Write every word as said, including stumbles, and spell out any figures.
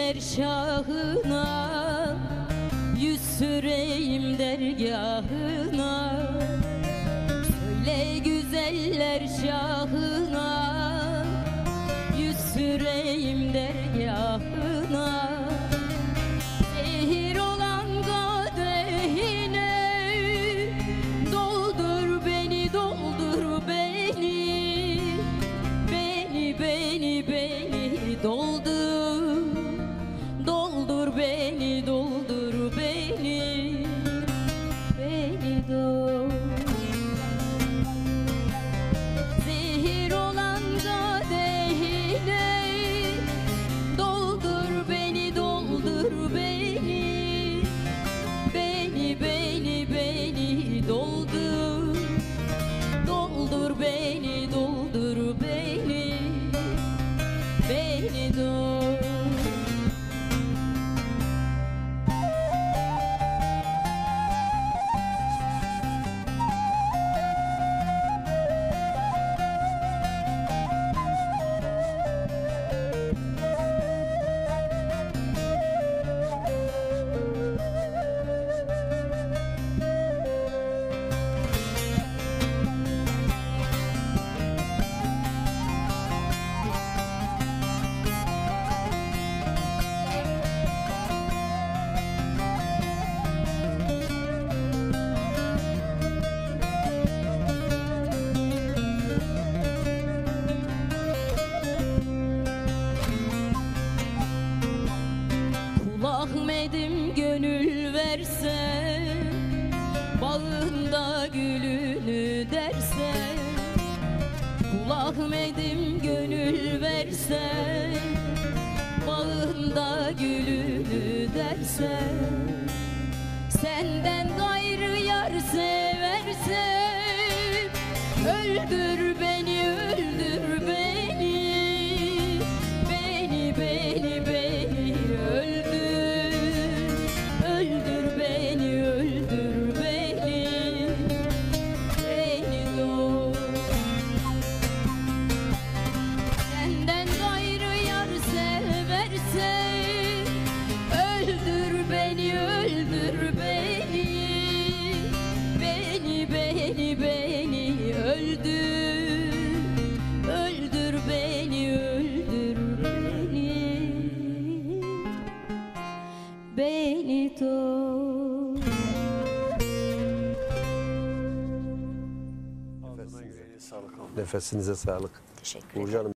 güzeller şahına, yüz süreyim dergahına. Söyle güzeller şahına, yüz süreyim dergahına. Zehir olan kadehine doldur beni, doldur beni. Beni, beni, beni doldur, doldur beni, doldur beni, beni doldur. Zehir olan kadehine doldur beni, doldur beni. Beni, beni, beni doldur, doldur beni, doldur beni, beni doldur. Ahmet'im gönül verse, bağında gülünü derse. Kul Ahmet'im gönül verse, bağında gülünü derse. Senden gayrı yar seversem, öldür beni, öldür beni. Beni, beni, beni öldür. Öldür beni, öldür beni. Beni, beni, beni öldür. Öldür beni, öldür beni. Beni doğ. Nefesinize sağlık. Teşekkür ederim. Uğurcanım.